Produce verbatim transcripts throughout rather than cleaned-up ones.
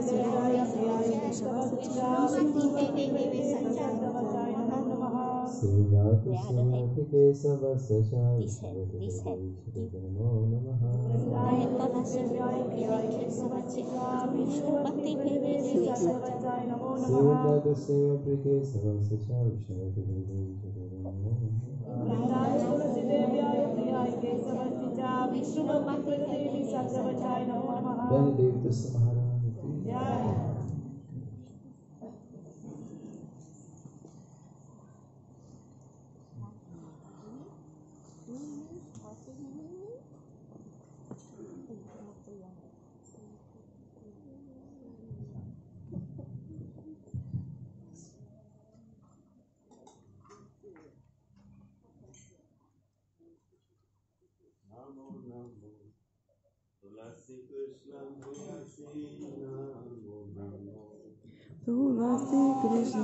Tulasi Krishna,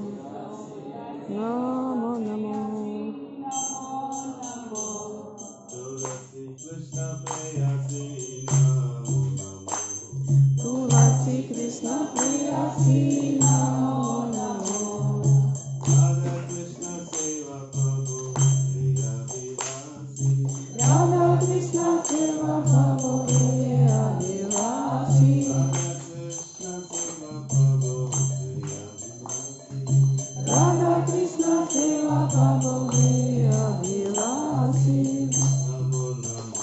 Namo Namo. Tulasi Krishna Prayasi, Namo Namo. Tulasi Krishna Prayasi, Namo Namo. Radha Krishna Seva Prabhu, Priya Vilasi. Radha Krishna Seva Prabhu, Priya Vilasi. Radha Krishna Seva Prabhu, Priya Vilasi. Namo Namo.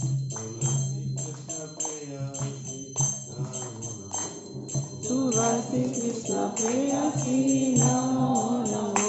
Tulasi Krishna Prayasi, Namo Namo.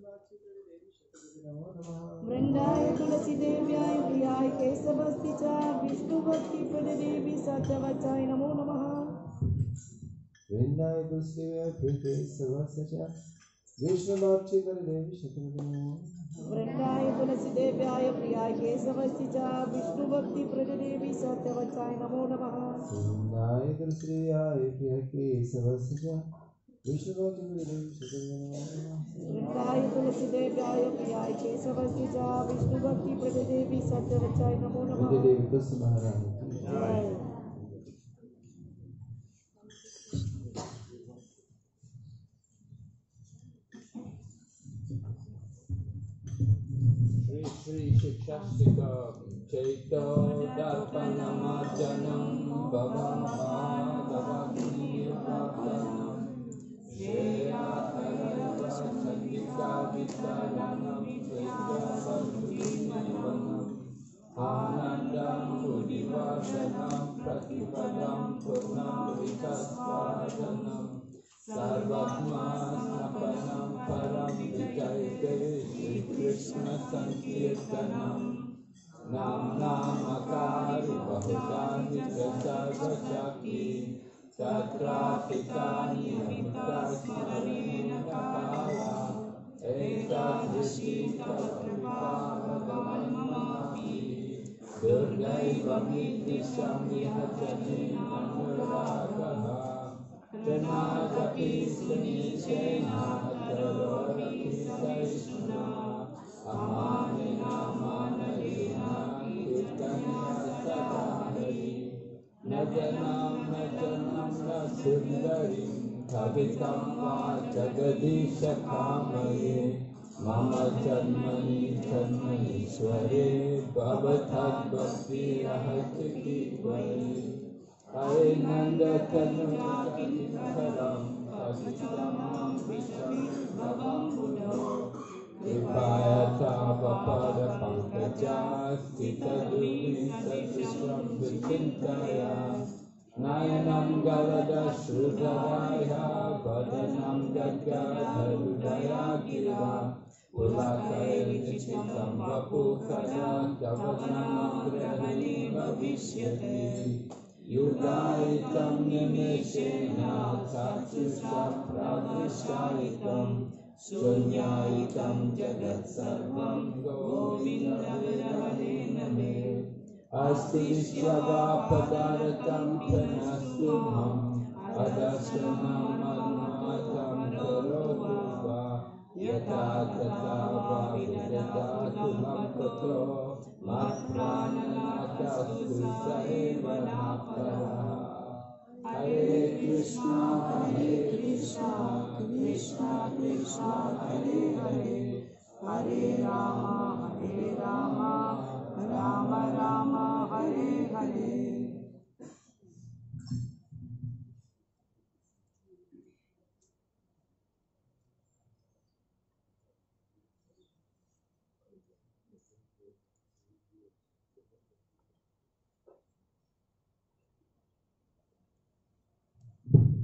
वृंदाय तुलसी देव्याय प्रियाय केशवस्ति च विष्णु भक्ति प्रदेवी सत्यवचाय नमो नमः। वृंदाय तुलसी देव्याय प्रियाय केशवस्ति च विष्णु भक्ति प्रदेवी सत्यवचाय नमो नमः। वृंदाय तुलसी देव्याय प्रियाय केशवस्ति च विष्णु भक्ति प्रदेवी सत्यवचाय नमो नमः। वृंदाय तुलसी देव्याय प्रियाय केशवस्ति च विष्णु भक्ति प्रदेवी सत्यवचाय नमो नमः। वृंदाय तुलसी देव्याय प्रियाय केशवस्ति च विष्णु भक्ति प्रदेवी सत्यवचाय नमो नमः। देवी तुलसी महारानी की जय। श्री श्री शिक्षास्तिका चैतो दर्पणमार्जनं भवं भागवतीयपाठनं श्रेयातरवसंगिका वितरणं श्रीजवन्तीमवनं आनन्दं बुद्धिवर्धनं प्रतिपदं पूर्णं विकस्वादनं सर्वज्ञानस्नपनं परं विजयते श्रीकृष्ण संकीर्तनं नाम नामकारि बहुधानि सर्वशक्ति तत्रापितानि अमितास्मरणेन काला एतादृशी कृपा भगवन्मापि दुर्दैवमिदृशं विहजनेन अनुरागः प्रणादपि सुनिश्चयेन तरोरतिसहिष्णुना अमानिना मानवेन कीर्तनया सदा हरि न जनां न जनां न सुन्दरीं कवितां वा जगदीशकामये मम जन्मनि जन्मनीश्वरे भवतद्भक्तिरहति त्वयि हरे नन्दतनुजातिधरं पतितं विष्णुभवं बुधो कृपया तावपदपङ्कजास्थितदुर्विसदृशं विचिन्तया नयनं गलदश्रुधराया वदनं गद्गदहृदया गिरा पुलकैर्निशितं वपुकदा कवचमग्रहणे भविष्यति युगायितं निमेषेण चक्षुषा प्रविष्टायितं शून्यायितं जगत्सर्वं गोविन्दविरहरेण मे अस्ति स्वदापदारतं प्रणस्तुभम् अदर्शनम् अनुमातं करोतु वा यथा तथा वा विदधातु मम पुत्रो मत्प्राणनाथस्तु स एव न परः। हरे कृष्णा हरे कृष्णा कृष्णा कृष्णा हरे हरे हरे राम हरे राम राम राम हरे हरे।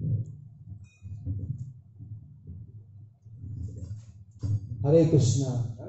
हरे कृष्णा